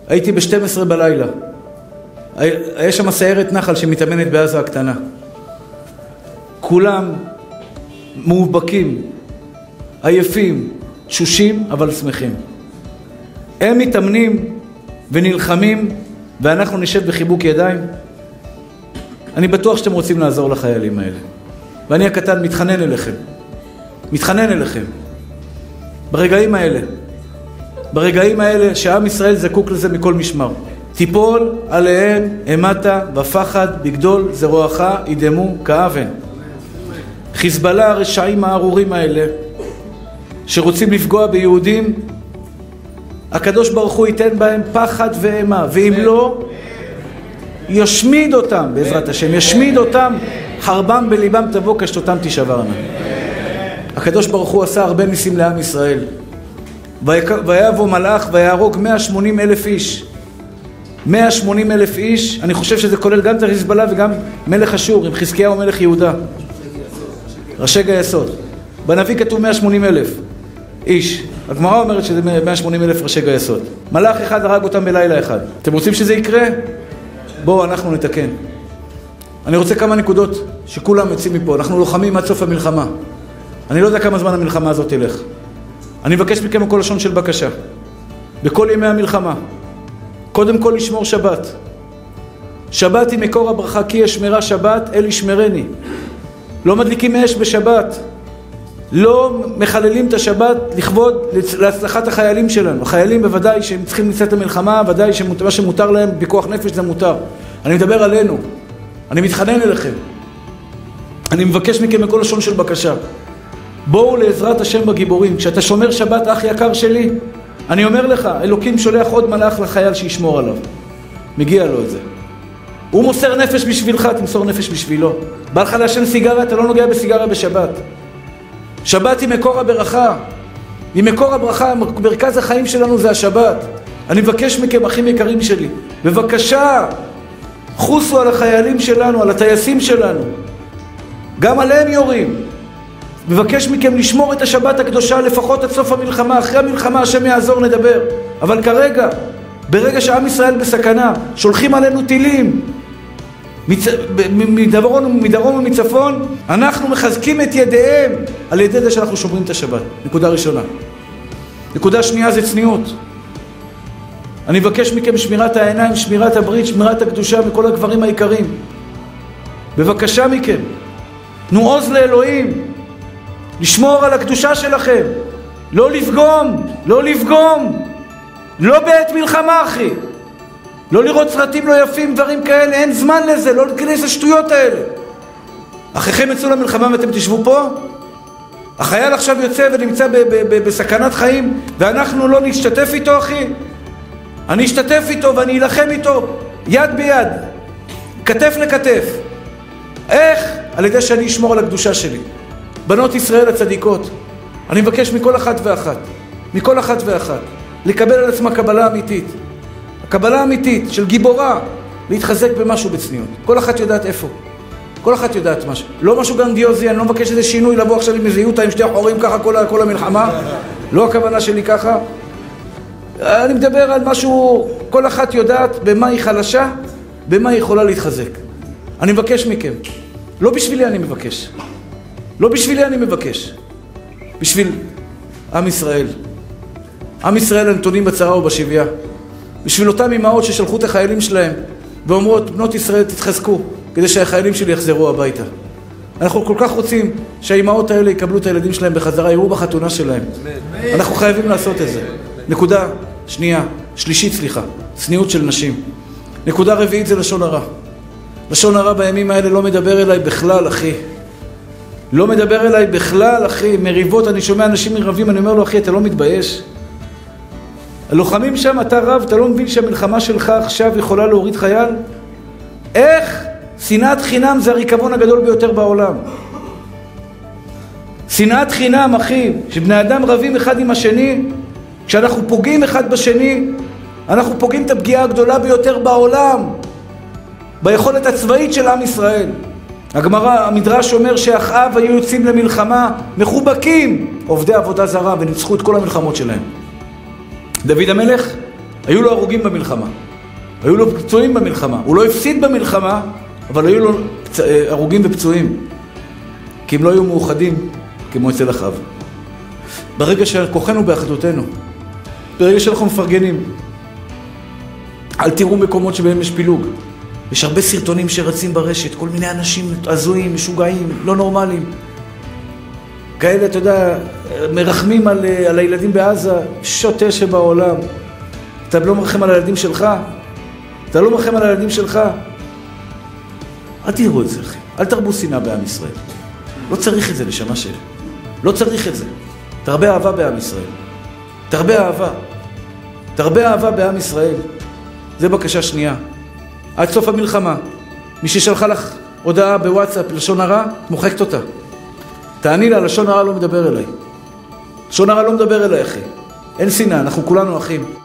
הייתי ב-12 בלילה. היה שם סיירת נחל שמתאמנת בעזה הקטנה. כולם מאובקים, עייפים, תשושים, אבל שמחים. הם מתאמנים ונלחמים, ואנחנו נשב בחיבוק ידיים. אני בטוח שאתם רוצים לעזור לחיילים האלה. ואני הקטן מתחנן אליכם. מתחנן אליכם. ברגעים האלה שעם ישראל זקוק לזה מכל משמר. תיפול עליהם המתה בפחד בגדול זרועך ידמו כאבן. חיזבאללה הרשעים הארורים האלה שרוצים לפגוע ביהודים, הקדוש ברוך הוא ייתן בהם פחד ואימה, ואם לא ישמיד אותם בעזרת השם, ישמיד אותם, חרבם בליבם תבוא קשתותם תשברנה. הקדוש ברוך הוא עשה הרבה ניסים לעם ישראל. ויבוא מלאך ויהרוג 180,000 איש. 180,000 איש, אני חושב שזה כולל גם את חיזבאללה וגם מלך אשור עם חזקיהו מלך יהודה, ראשי גייסות. בנביא כתוב 180,000 איש, הגמרא אומרת שזה 180,000 ראשי גייסות. מלאך אחד הרג אותם בלילה אחד. אתם רוצים שזה יקרה? בואו אנחנו נתקן. אני רוצה כמה נקודות שכולם יוצאים מפה. אנחנו לוחמים עד סוף המלחמה. אני לא יודע כמה זמן המלחמה הזאת תלך. אני מבקש מכם כל לשון של בקשה בכל ימי המלחמה. קודם כל לשמור שבת. שבת היא מקור הברכה, כי ישמרה שבת אל ישמרני. לא מדליקים אש בשבת, לא מחללים את השבת לכבוד להצלחת החיילים שלנו. החיילים בוודאי שהם צריכים לצאת למלחמה, ודאי שמה שמותר להם בכוח נפש זה מותר. אני מדבר עלינו, אני מתחנן אליכם, אני מבקש מכם מכל לשון של בקשה. בואו לעזרת השם בגיבורים. כשאתה שומר שבת, אח יקר שלי, אני אומר לך, אלוקים שולח עוד מלאך לחייל שישמור עליו. מגיע לו את זה. הוא מוסר נפש בשבילך, תמסור נפש בשבילו. בא לך לעשן סיגריה, אתה לא נוגע בסיגריה בשבת. שבת היא מקור הברכה. היא מקור הברכה, מרכז החיים שלנו זה השבת. אני מבקש מכם, אחים יקרים שלי, בבקשה, חוסו על החיילים שלנו, על הטייסים שלנו. גם עליהם יורים. מבקש מכם לשמור את השבת הקדושה לפחות עד סוף המלחמה. אחרי המלחמה השם יעזור, נדבר. אבל כרגע, ברגע שעם ישראל בסכנה, שולחים עלינו טילים מדרום ומצפון, אנחנו מחזקים את ידיהם על ידי זה שאנחנו שומרים את השבת. נקודה ראשונה. נקודה שנייה זה צניעות. אני מבקש מכם שמירת העיניים, שמירת הברית, שמירת הקדושה מכל הגברים העיקרים. בבקשה מכם, תנו עוז לאלוהים, לשמור על הקדושה שלכם, לא לפגום, לא לפגום, לא בעת מלחמה אחי, לא לראות סרטים לא יפים, דברים כאלה, אין זמן לזה, לא להיכנס לשטויות האלה. אחיכם יצאו למלחמה ואתם תשבו פה? החייל עכשיו יוצא ונמצא בסכנת חיים ואנחנו לא נשתתף איתו אחי? אני אשתתף איתו ואני אלחם איתו יד ביד, כתף לכתף. איך? על ידי שאני אשמור על הקדושה שלי. בנות ישראל הצדיקות, אני מבקש מכל אחת ואחת, מכל אחת ואחת, לקבל על עצמה קבלה אמיתית. הקבלה האמיתית של גיבורה, להתחזק במשהו בצניעות. כל אחת יודעת איפה. כל אחת יודעת משהו. לא משהו גרנדיוזי, אני לא מבקש איזה שינוי, לבוא עכשיו עם איזה יוטה, עם שתי חורים ככה כל המלחמה. לא הכוונה שלי ככה. אני מדבר על משהו, כל אחת יודעת במה היא חלשה, במה היא יכולה להתחזק. אני מבקש מכם. לא בשבילי אני מבקש. לא בשבילי אני מבקש. בשביל עם ישראל. עם ישראל הנתונים בצרה ובשביה. בשביל אותם אמהות ששלחו את החיילים שלהם ואומרות, בנות ישראל תתחזקו כדי שהחיילים שלי יחזרו הביתה. אנחנו כל כך רוצים שהאמהות האלה יקבלו את הילדים שלהם בחזרה, יראו בחתונה שלהם. אנחנו חייבים לעשות את זה. נקודה שלישית, צניעות של נשים. נקודה רביעית זה לשון הרע. לשון הרע בימים האלה לא מדבר אליי בכלל, אחי. לא מדבר אליי בכלל, אחי. מריבות, אני שומע אנשים מרבים, אני אומר לו, אחי, אתה לא מתבייש? הלוחמים שם, אתה רב, אתה לא מבין שהמלחמה שלך עכשיו יכולה להוריד חייל? איך? שנאת חינם זה הריקבון הגדול ביותר בעולם. שנאת חינם, אחי, שבני אדם רבים אחד עם השני, כשאנחנו פוגעים אחד בשני, אנחנו פוגעים את הפגיעה הגדולה ביותר בעולם, ביכולת הצבאית של עם ישראל. הגמרא, המדרש אומר שאחאב היו יוצאים למלחמה מחובקים, עובדי עבודה זרה, וניצחו את כל המלחמות שלהם. דוד המלך היו לו הרוגים במלחמה, היו לו פצועים במלחמה. הוא לא הפסיד במלחמה, אבל היו לו הרוגים ופצועים, כי הם לא היו מאוחדים כמו אצל אחיו. ברגע שכוחנו באחדותנו, ברגע שאנחנו מפרגנים, אל תראו מקומות שבהם יש פילוג. יש הרבה סרטונים שרצים ברשת, כל מיני אנשים הזויים, משוגעים, לא נורמליים. כאלה, אתה יודע, מרחמים על הילדים בעזה, שוטה שבעולם. אתה לא מרחם על הילדים שלך? אתה לא מרחם על הילדים שלך? אל תראו את זה, אחי. אל תרבו שנאה בעם ישראל. לא צריך את זה, נשמה שלי. לא צריך את זה. תרבה אהבה בעם ישראל. תרבה אהבה. תרבה אהבה בעם ישראל. זה בקשה שנייה. עד סוף המלחמה, מי ששלחה לך הודעה בוואטסאפ לשון הרע, מוחקת אותה. תעני לה, לשון הרע לא מדבר אליי. לשון הרע לא מדבר אליי, אחי. אין שנאה, אנחנו כולנו אחים.